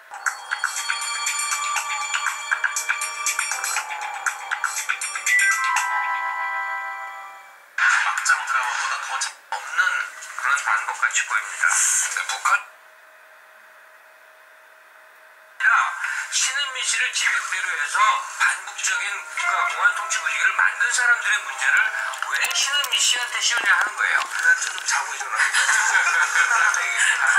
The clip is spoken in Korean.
막장 드라마보다 더 없는 그런 방법같이 보입니다. 북한 신은미 씨를 기획대로 해서 반국적인 공안 통치 분위기를 만든 사람들의 문제를 왜 신은미 씨한테 씌우냐 하는 거예요. 난 좀 자고 일어나고.